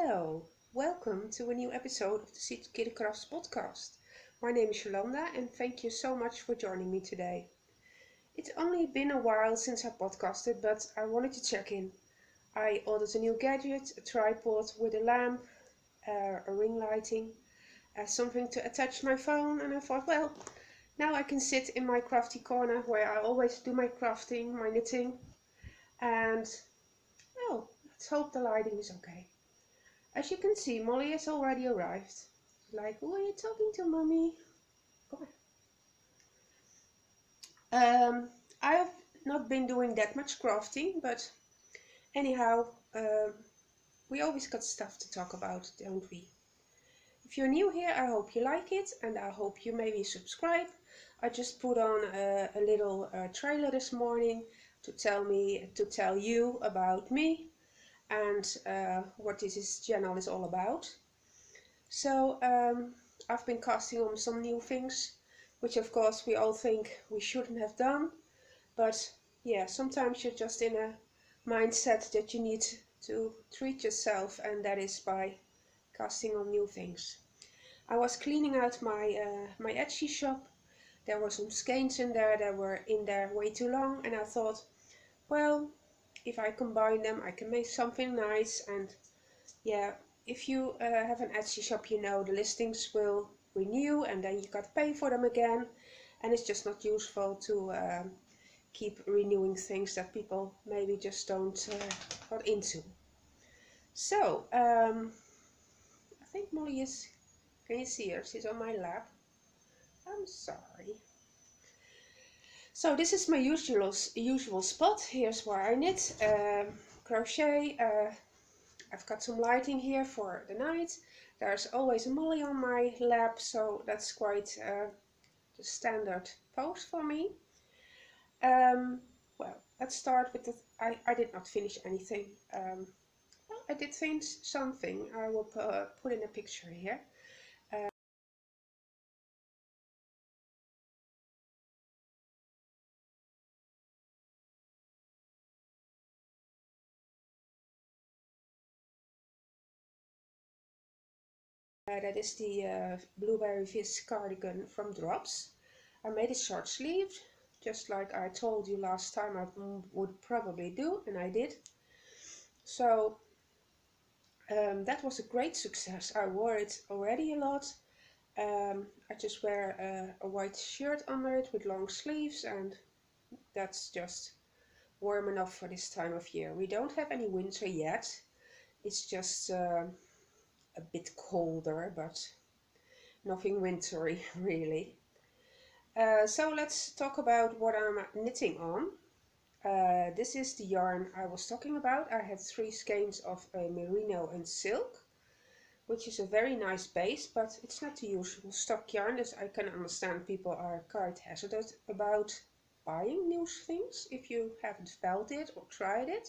Hello, welcome to a new episode of the Seed Kid Crafts podcast. My name is Yolanda and thank you so much for joining me today. It's only been a while since I podcasted, but I wanted to check in. I ordered a new gadget, a tripod with a lamp, a ring lighting, something to attach my phone, and I thought, well, now I can sit in my crafty corner where I always do my crafting, my knitting, and well, let's hope the lighting is okay. As you can see, Molly has already arrived. She's like, who are you talking to, Mommy? Come on. I have not been doing that much crafting, but anyhow, we always got stuff to talk about, don't we? If you're new here, I hope you like it, and I hope you maybe subscribe. I just put on a little trailer this morning to tell you about me and what this channel is all about. So I've been casting on some new things, which of course we all think we shouldn't have done, but yeah, sometimes you're just in a mindset that you need to treat yourself, and that is by casting on new things. I was cleaning out my Etsy shop. There were some skeins in there that were in there way too long, and I thought, well, if I combine them I can make something nice. And yeah, if you have an Etsy shop, you know the listings will renew and then you got to pay for them again, and it's just not useful to keep renewing things that people maybe just don't not into. So I think Molly is, can you see her? She's on my lap. I'm sorry. So this is my usual spot. Here's where I knit, crochet. I've got some lighting here for the night. There's always a Molly on my lap, so that's quite the standard pose for me. Well, let's start with the... I did not finish anything. Well, I did finish something. I will put in a picture here. That is the Blueberry Fizz cardigan from Drops. I made it short sleeved, just like I told you last time I would probably do, and I did. So that was a great success. I wore it already a lot. I just wear a white shirt under it with long sleeves, and that's just warm enough for this time of year. We don't have any winter yet. It's just a bit colder, but nothing wintry really. So let's talk about what I'm knitting on. This is the yarn I was talking about. I have 3 skeins of merino and silk, which is a very nice base, but it's not the usual stock yarn, as I can understand people are quite hesitant about buying new things if you haven't felt it or tried it.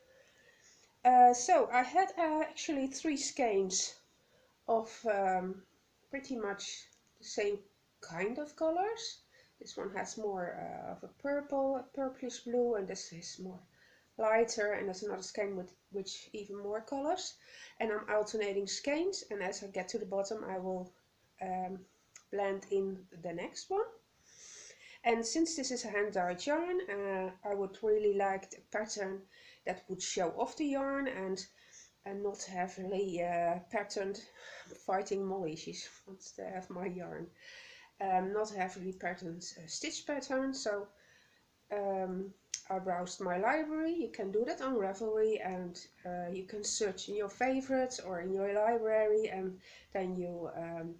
So I had actually 3 skeins of pretty much the same kind of colors. This one has more of a purple, a purplish blue, and this is more lighter, and there's another skein with which even more colors. And I'm alternating skeins, and as I get to the bottom I will blend in the next one. And since this is a hand-dyed yarn, I would really like a pattern that would show off the yarn and not heavily patterned. Fighting Molly, she wants to have my yarn. Not heavily patterned stitch pattern. So I browsed my library. You can do that on Ravelry, and you can search in your favorites or in your library, and then you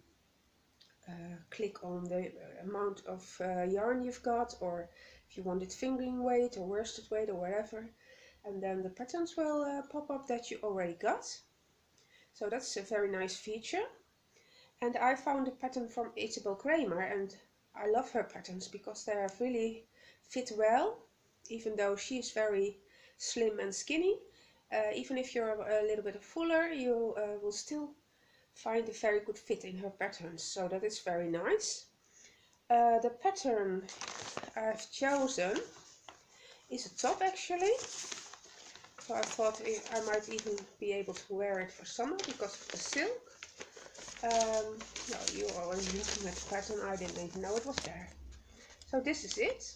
click on the amount of yarn you've got, or if you want it fingering weight or worsted weight or whatever, and then the patterns will pop up that you already got. So that's a very nice feature. And I found a pattern from Isabel Kramer, and I love her patterns because they really fit well, even though she is very slim and skinny. Even if you're a little bit fuller, you will still find a very good fit in her patterns, so that is very nice. The pattern I've chosen is a top actually. so I thought I might even be able to wear it for summer because of the silk. No, you are already looking at the pattern, I didn't even know it was there. So this is it.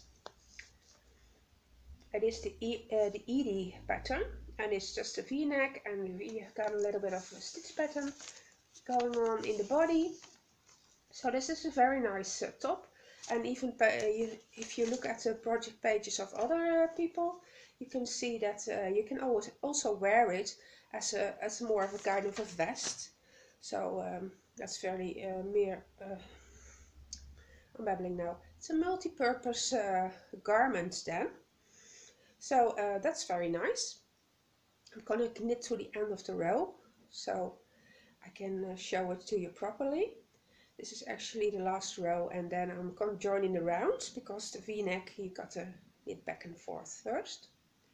It is the Edie pattern, and it's just a V-neck, and we got a little bit of a stitch pattern going on in the body. So this is a very nice top, and even if you look at the project pages of other people, you can see that you can always also wear it as more of a kind of a vest. So that's very I'm babbling now. It's a multi-purpose garment then. So that's very nice. I'm gonna knit to the end of the row so I can show it to you properly. This is actually the last row, and then I'm going to join in the round because the V-neck you got to knit back and forth first.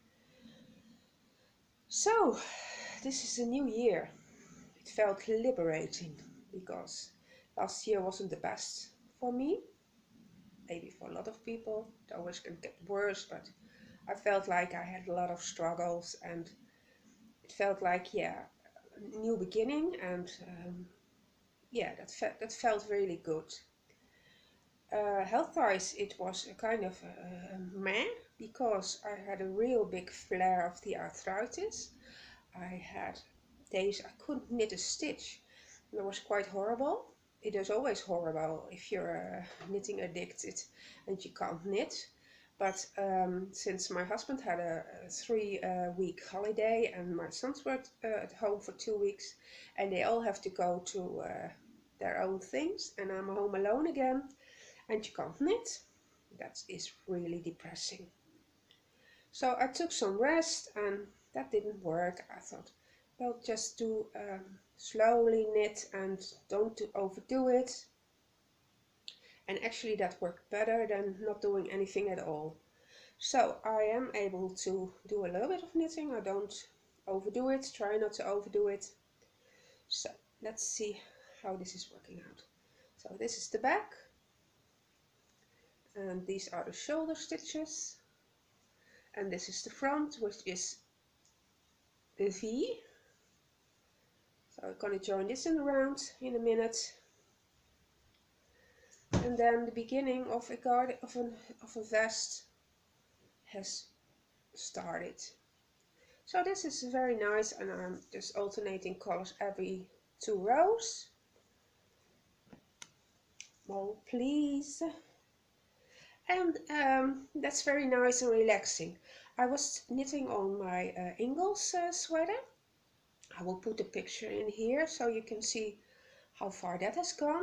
So this is a new year. It felt liberating because last year wasn't the best for me. Maybe for a lot of people, it always can get worse, but I felt like I had a lot of struggles, and it felt like, yeah, a new beginning, and yeah, that felt really good. Health-wise, it was a kind of meh, because I had a real big flare of the arthritis. I had days I couldn't knit a stitch. That was quite horrible. It is always horrible if you're knitting addicted and you can't knit. But since my husband had a 3-week holiday and my sons were at home for 2 weeks, and they all have to go to their own things, and I'm home alone again, and you can't knit, that is really depressing. So I took some rest, and that didn't work. I thought, well, just do slowly knit and don't overdo it. And actually that worked better than not doing anything at all. So I am able to do a little bit of knitting. I don't overdo it, try not to overdo it. So let's see how this is working out. So this is the back, and these are the shoulder stitches, and this is the front, which is the V. So I'm going to join this in the round in a minute, and then the beginning of a vest has started. So this is very nice, and I'm just alternating colors every 2 rows. Oh, please. And that's very nice and relaxing. I was knitting on my Ingles sweater. I will put a picture in here so you can see how far that has gone.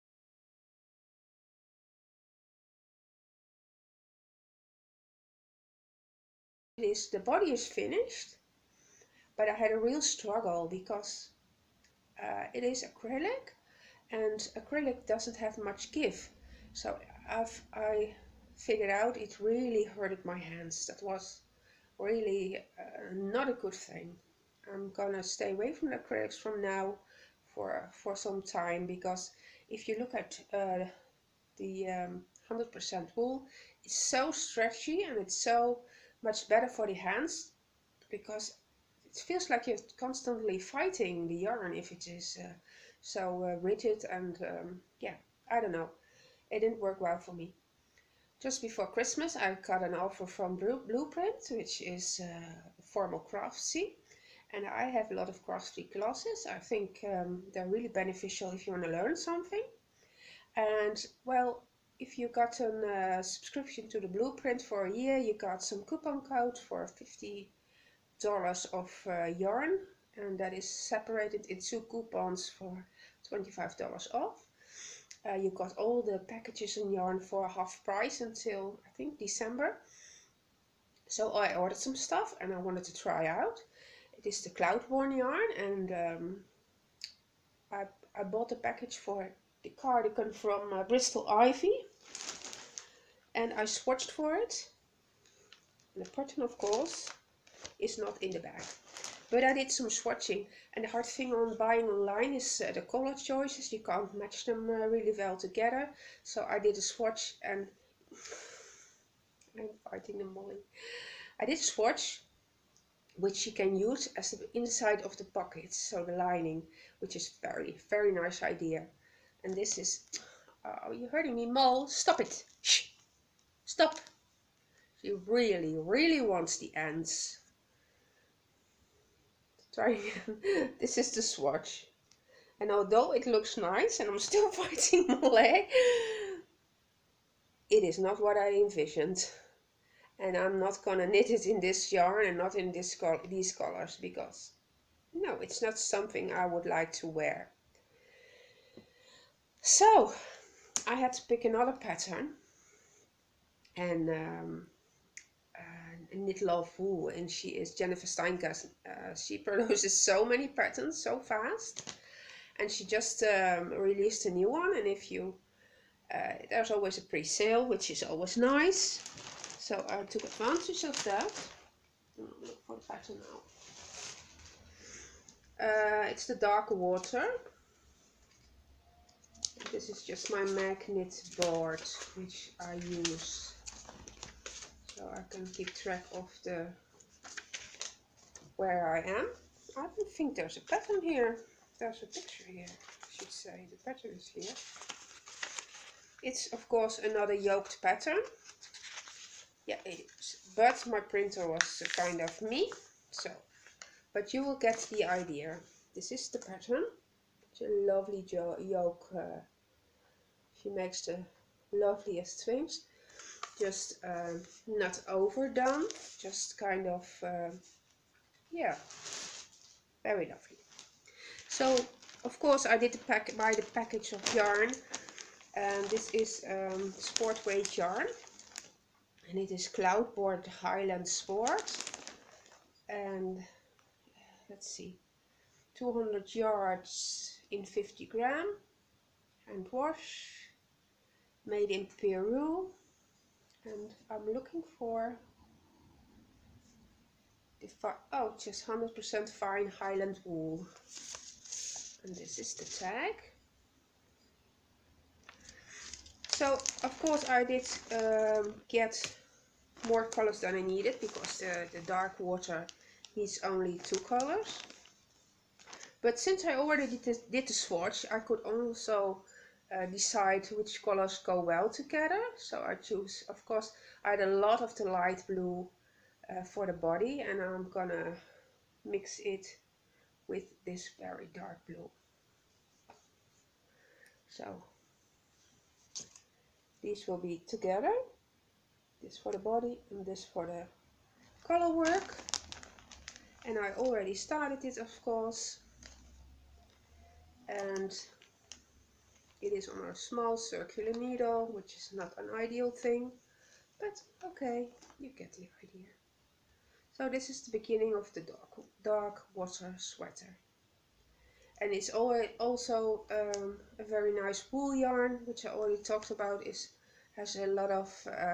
The body is finished, but I had a real struggle because it is acrylic, and acrylic doesn't have much give. So I figured out it really hurted my hands. That was really not a good thing. I'm gonna stay away from acrylics from now for some time, because if you look at the 100% wool, it's so stretchy and it's so much better for the hands, because it feels like you're constantly fighting the yarn if it is so rigid, and yeah, I don't know, it didn't work well for me. Just before Christmas I got an offer from Blueprint, which is formal craftsy, and I have a lot of craftsy classes. I think they're really beneficial if you want to learn something. And well, if you got a subscription to the Blueprint for a year, you got some coupon code for $50 of yarn, and that is separated in 2 coupons for $25 off. You got all the packages and yarn for half price until I think December. So I ordered some stuff and I wanted to try out. It is the Cloudborn yarn, and I bought a package for the cardigan from Bristol Ivy, and I swatched for it. And the pattern, of course, is not in the bag, but I did some swatching, and the hard thing on buying online is the color choices. You can't match them really well together, so I did a swatch, and I'm fighting the Molly. I did a swatch which you can use as the inside of the pockets, so the lining, which is very nice idea. And this is, oh, you're hurting me, Mole, stop it, shh, stop. She really wants the ants. Try again. This is the swatch, and although it looks nice and I'm still fighting Mole, it is not what I envisioned. And I'm not gonna knit it in this yarn and not in these colors, because no, it's not something I would like to wear. So I had to pick another pattern, and Knit Love Wool, and she is Jennifer Steinke. She produces so many patterns so fast, and she just released a new one, and if you there's always a pre-sale, which is always nice. So I took advantage of that. Look for the pattern now. It's the Dark Water. This is just my magnet board, which I use, so I can keep track of where I am. I don't think there's a pattern here. There's a picture here, I should say. The pattern is here. It's of course another yoked pattern. Yeah, it is. But my printer was kind of me, so. But you will get the idea. This is the pattern. It's a lovely yoke. She makes the loveliest things. Just not overdone. Just kind of, yeah, very lovely. So of course I did buy the package of yarn. And this is sport weight yarn. And it is Cloudboard Highland Sport, and let's see, 200 yards in 50 gram, hand wash, made in Peru, and I'm looking for the just 100% fine Highland wool, and this is the tag. So of course I did get more colors than I needed, because the Dark Water needs only 2 colors. But since I already did the swatch, I could also decide which colors go well together. So I choose, of course, I had a lot of the light blue for the body, and I'm gonna mix it with this very dark blue. So these will be together. This for the body and this for the color work. And I already started it, of course. And it is on a small circular needle, which is not an ideal thing, but okay, you get the idea. So this is the beginning of the dark water sweater. And it's also a very nice wool yarn, which I already talked about. Has a lot of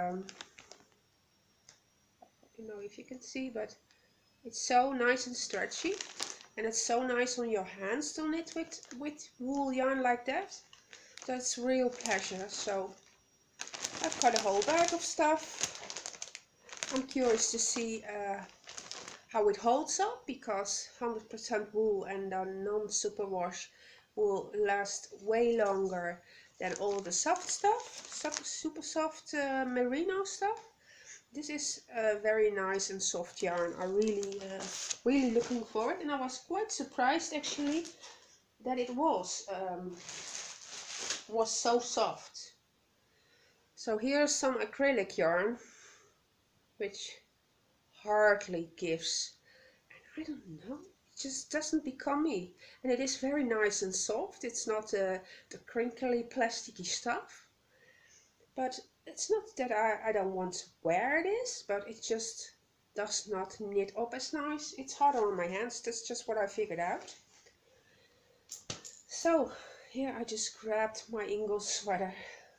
I don't know if you can see, but it's so nice and stretchy, and it's so nice on your hands to knit with wool yarn like that. That's real pleasure. So I've got a whole bag of stuff. I'm curious to see how it holds up, because 100% wool and non-superwash will last way longer than all the soft stuff, super soft merino stuff. This is a very nice and soft yarn. I really looking for it, and I was quite surprised actually that it was so soft. So here's some acrylic yarn, which hardly gives, and I don't know, it just doesn't become me. And it is very nice and soft. It's not the crinkly plasticky stuff, but it's not that I don't want to wear this, but it just does not knit up as nice. It's harder on my hands. That's just what I figured out. So here I just grabbed my Ingalls sweater.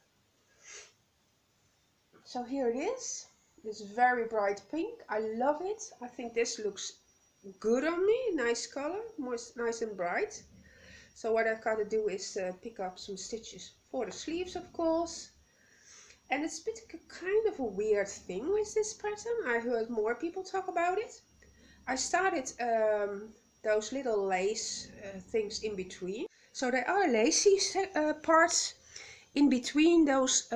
So here it is. It's very bright pink. I love it. I think this looks good on me. Nice color, nice and bright. So what I've got to do is pick up some stitches for the sleeves, of course. And it's a bit kind of a weird thing with this pattern. I heard more people talk about it. I started those little lace things in between. So there are lacy parts in between those.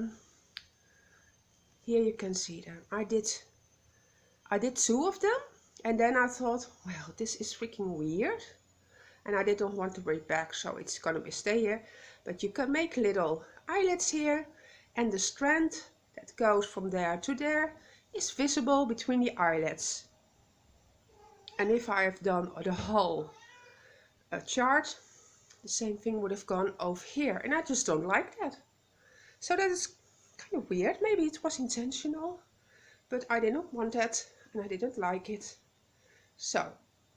Here you can see them. I did 2 of them, and then I thought, well, this is freaking weird, and I didn't want to bring it back, so it's gonna be stay here. But you can make little eyelets here, and the strand that goes from there to there is visible between the eyelets. And if I have done the whole chart, the same thing would have gone over here, and I just don't like that. So that is kind of weird. Maybe it was intentional, but I did not want that, and I didn't like it. So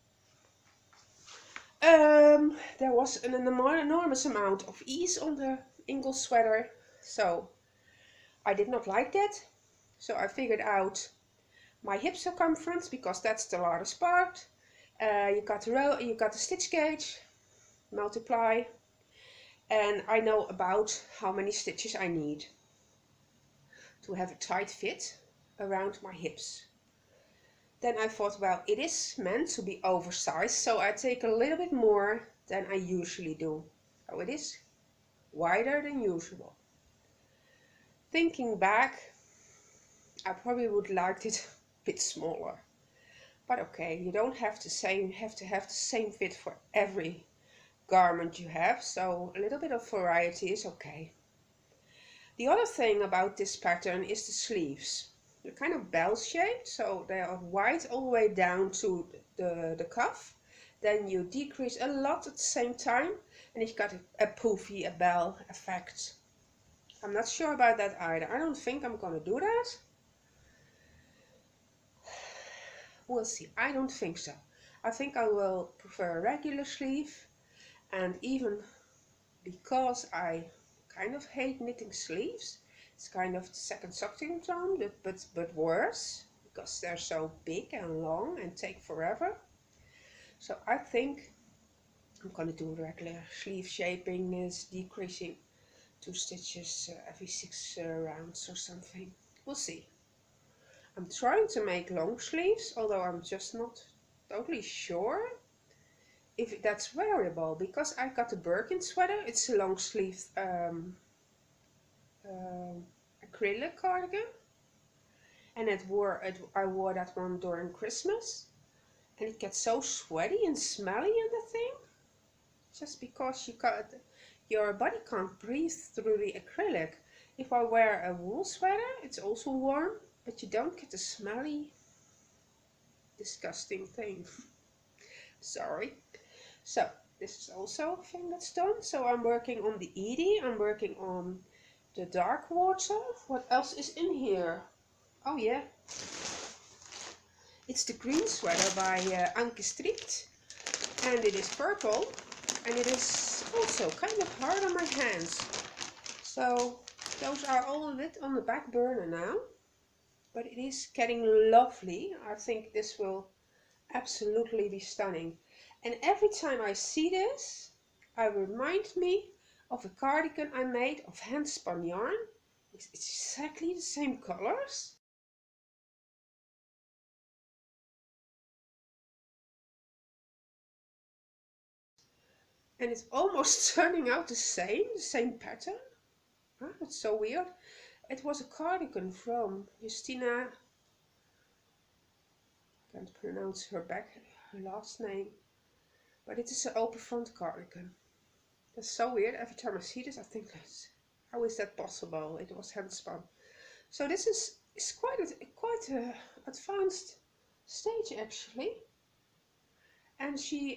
there was an enormous amount of ease on the Ingle sweater, so I did not like that. So I figured out my hip circumference, because that's the largest part. You got the stitch gauge, multiply, and I know about how many stitches I need to have a tight fit around my hips. Then I thought, well, it is meant to be oversized, so I take a little bit more than I usually do. So it is wider than usual. Thinking back, I probably would like it a bit smaller. But okay, you don't have to have the same fit for every garment you have, so a little bit of variety is okay. The other thing about this pattern is the sleeves. They're kind of bell-shaped, so they are wide all the way down to the cuff. Then you decrease a lot at the same time, and you've got a poofy, a bell effect. I'm not sure about that either. I don't think I'm gonna do that. We'll see. I don't think so. I think I will prefer a regular sleeve, and even because I kind of hate knitting sleeves, it's kind of the second sock syndrome, but worse, because they're so big and long and take forever. So I think I'm gonna do regular sleeve shaping, is decreasing 2 stitches every 6 rounds or something. We'll see. I'm trying to make long sleeves, although I'm just not totally sure if that's variable, because I got the Birkin sweater. It's a long sleeve acrylic cardigan, and I wore that one during Christmas, and it gets so sweaty and smelly in the thing, just because your body can't breathe through the acrylic. If I wear a wool sweater, it's also warm, but you don't get the smelly, disgusting thing. Sorry. So this is also a thing that's done. So I'm working on the Edie, I'm working on the dark water. What else is in here? Oh yeah, it's the green sweater by Anke Strikt, and it is purple, and it is also kind of hard on my hands. So those are all a bit on the back burner now, but it is getting lovely. I think this will absolutely be stunning. And every time I see this, I remind me of a cardigan I made of hand spun yarn. It's exactly the same colors. And it's almost turning out the same pattern. Oh, it's so weird. It was a cardigan from Justina, I can't pronounce her last name, but it is an open front cardigan. That's so weird. Every time I see this, I think, how is that possible? It was hand spun. So this is quite a advanced stage actually. And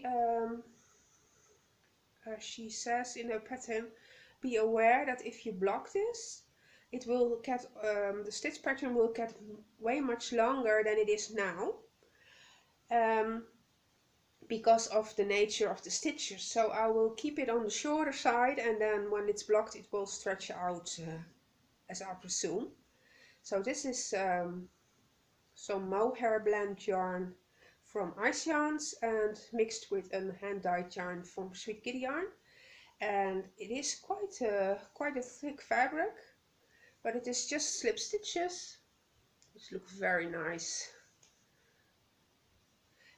she says in her pattern, be aware that if you block this, it will get the stitch pattern will get way much longer than it is now, because of the nature of the stitches. So I will keep it on the shorter side, and then when it's blocked it will stretch out, as I presume. So this is some mohair blend yarn from Ice Yarns and mixed with a hand dyed yarn from Sweet Kitty Yarn, and it is quite a thick fabric, but it is just slip stitches which look very nice.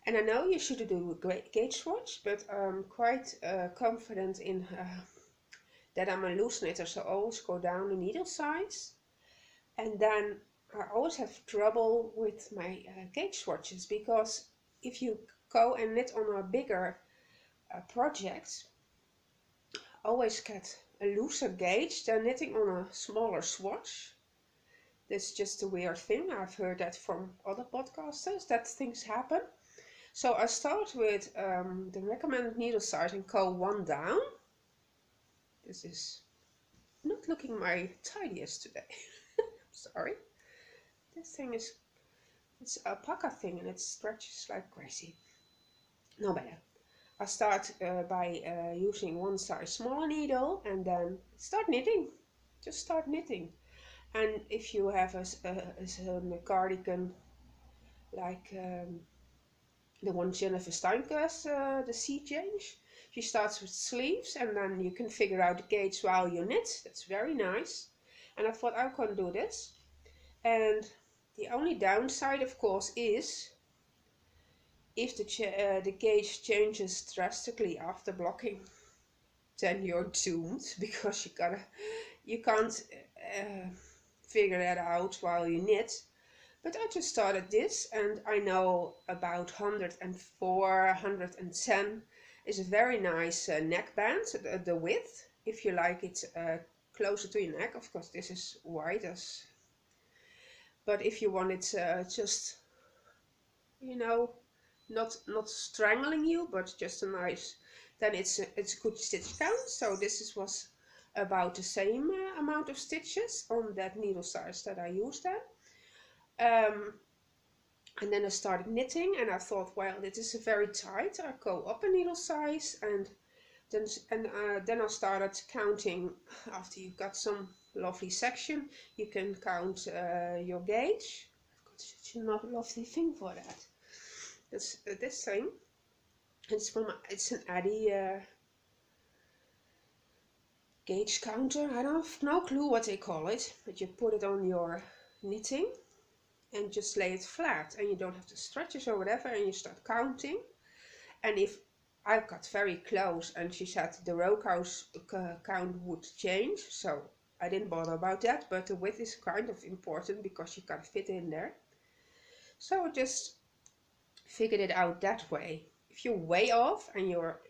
And I know you should do a great gauge swatch, but I'm quite confident in that I'm a loose knitter, so I always go down the needle size. And then I always have trouble with my gauge swatches, because if you go and knit on a bigger project, I always get a looser gauge than knitting on a smaller swatch. That's just a weird thing. I've heard that from other podcasters, that things happen. So I start with the recommended needle size and go one down. This is not looking my tidiest today. Sorry. This thing is, it's a alpaca thing and it stretches like crazy. No better. I start by using one size smaller needle and then start knitting. Just start knitting. And if you have a cardigan like the one Jennifer Steinke has, the Sea Change, she starts with sleeves and then you can figure out the gauge while you knit. That's very nice. And I thought I can do this. And the only downside, of course, is if the gauge changes drastically after blocking, then you're doomed, because you can't figure that out while you knit. But I just started this, and I know about 104, 110 is a very nice neckband, the width, if you like it closer to your neck. Of course, this is wide, but if you want it just, you know, not strangling you, but just a nice, then it's a good stitch count. So was about the same amount of stitches on that needle size that I used then. And then I started knitting and I thought, well, this is very tight. I go up a needle size, and then I started counting. After you've got some lovely section, you can count your gauge. I've got such a lovely thing for that. That's this thing. It's an Addi gauge counter. I don't have no clue what they call it, but you put it on your knitting and just lay it flat, and you don't have to stretch it or whatever, and you start counting. And if I got very close and she said the row count would change, so I didn't bother about that, but the width is kind of important because you can't fit in there. So I just figured it out that way. If you're way off and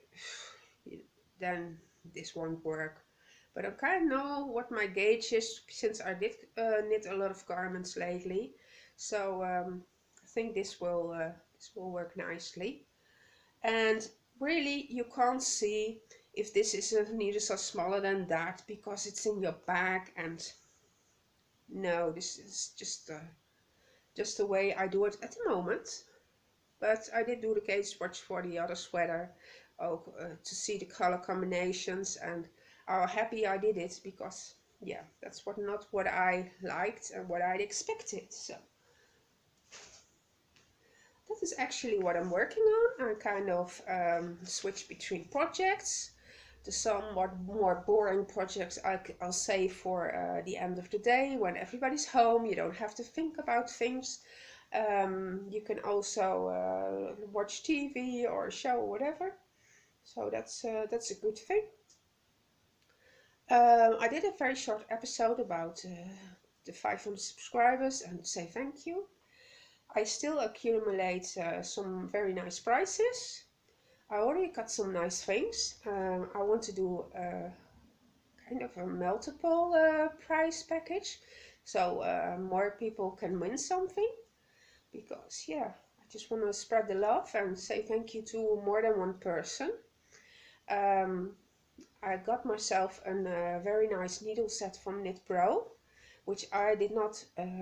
then this won't work. But I kind of know what my gauge is, since I did knit a lot of garments lately. So I think this will work nicely. And really, you can't see if this is a needle size smaller than that, because it's in your bag. And no, this is just the way I do it at the moment. But I did do the gauge swatch for the other sweater to see the color combinations, and how happy I did it, because yeah, that's not what I liked and what I'd expected. So that is actually what I'm working on. I kind of switch between projects. The somewhat more boring projects I'll save for the end of the day, when everybody's home. You don't have to think about things. You can also watch TV or a show or whatever. So that's a good thing. I did a very short episode about the 500 subscribers and say thank you. I still accumulate some very nice prizes. I already got some nice things. I want to do kind of a multiple prize package, so more people can win something. Because yeah, I just want to spread the love and say thank you to more than one person. I got myself a very nice needle set from Knit Pro, which I did not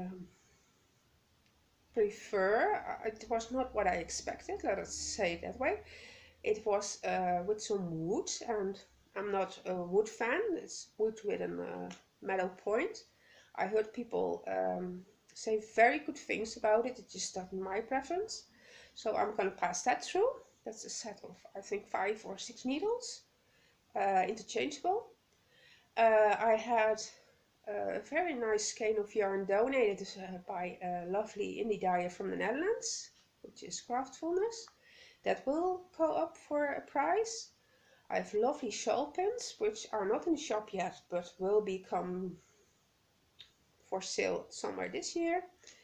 prefer. It was not what I expected, let us say it that way. It was with some wood, and I'm not a wood fan. It's wood with a metal point. I heard people say very good things about it. It's just not my preference. So I'm going to pass that through. That's a set of, I think, 5 or 6 needles, interchangeable. I had a very nice skein of yarn donated by a lovely indie dyer from the Netherlands, which is Craftfulness. that will go up for a price. I have lovely shawl pins which are not in the shop yet but will become for sale somewhere this year.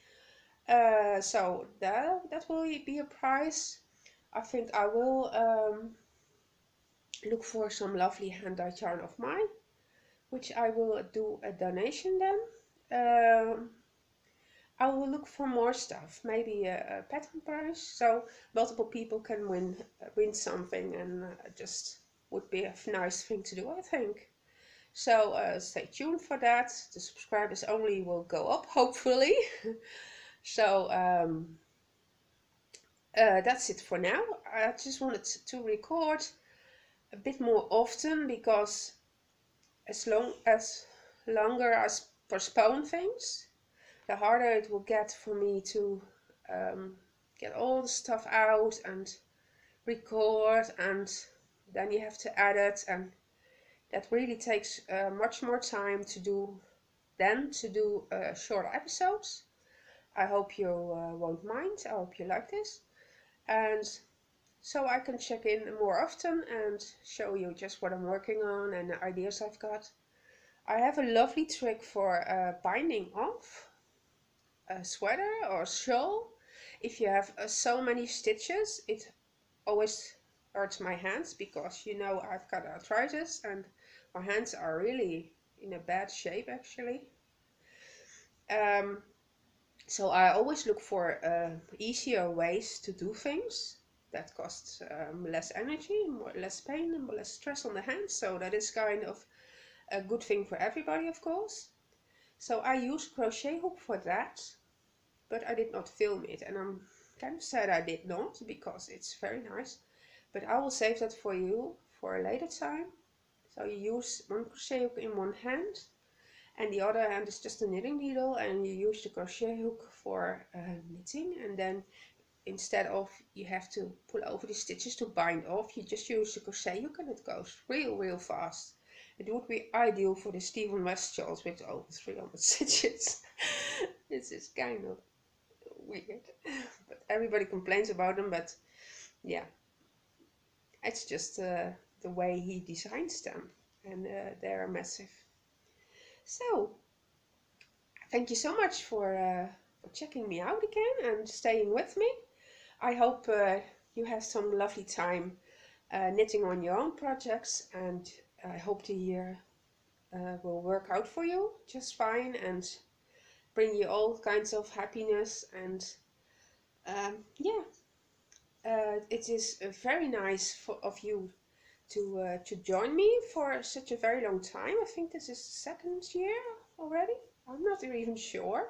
So that will be a price. I think I will look for some lovely hand-dyed yarn of mine, which I will do a donation then. I will look for more stuff, maybe a pattern prize, so multiple people can win something, and just would be a nice thing to do, I think. So stay tuned for that. The subscribers only will go up, hopefully. So that's it for now. I just wanted to record a bit more often because as longer I postpone things, the harder it will get for me to get all the stuff out and record, and then you have to edit, and that really takes much more time to do than to do short episodes. I hope you won't mind. I hope you like this, and so I can check in more often and show you just what I'm working on and the ideas I've got. I have a lovely trick for binding off a sweater or shawl. If you have so many stitches, it always hurts my hands because you know I've got arthritis and my hands are really in a bad shape actually. So I always look for easier ways to do things that cost less energy, less pain and less stress on the hands. So that is kind of a good thing for everybody, of course. So I use crochet hook for that, but I did not film it, and I'm kind of sad I did not because it's very nice. But I will save that for you for a later time. So you use one crochet hook in one hand, and the other hand is just a knitting needle, and you use the crochet hook for knitting, and then instead of you have to pull over the stitches to bind off, you just use the crochet hook and it goes real fast. It would be ideal for the Stephen West shawls with over 300 stitches. This is kind of weird, but everybody complains about them, but yeah, it's just the way he designs them, and they're massive. So thank you so much for checking me out again and staying with me. I hope you have some lovely time knitting on your own projects, and I hope the year will work out for you just fine and bring you all kinds of happiness. And yeah, it is very nice of you to join me for such a very long time. I think this is the 2nd year already. I'm not even sure.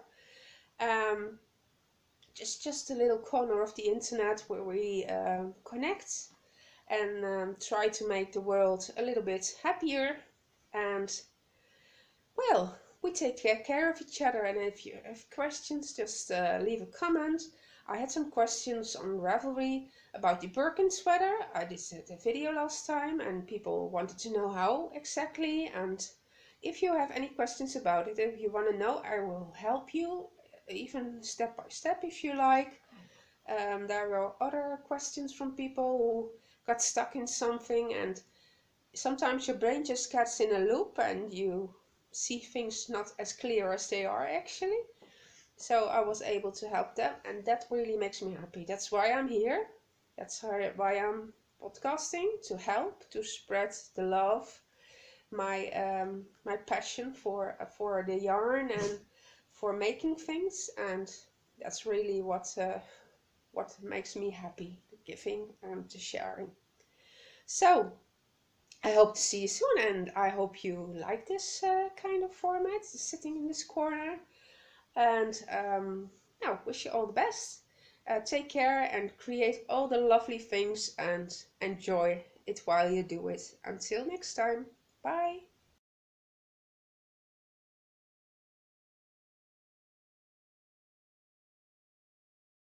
Just a little corner of the internet where we connect and try to make the world a little bit happier. And well, we take care of each other, and if you have questions, just leave a comment. I had some questions on Ravelry about the Birkin sweater. I did a video last time and people wanted to know how exactly, and if you have any questions about it, if you want to know, I will help you even step by step if you like. There were other questions from people who got stuck in something, and sometimes your brain just gets in a loop and you see things not as clear as they are actually. So I was able to help them, and that really makes me happy. That's why I'm here. That's why I'm podcasting, to help, to spread the love, my passion for the yarn and for making things, and that's really what makes me happy, the giving and the sharing. So I hope to see you soon, and I hope you like this kind of format, sitting in this corner. And now, wish you all the best. Take care and create all the lovely things and enjoy it while you do it. Until next time, bye.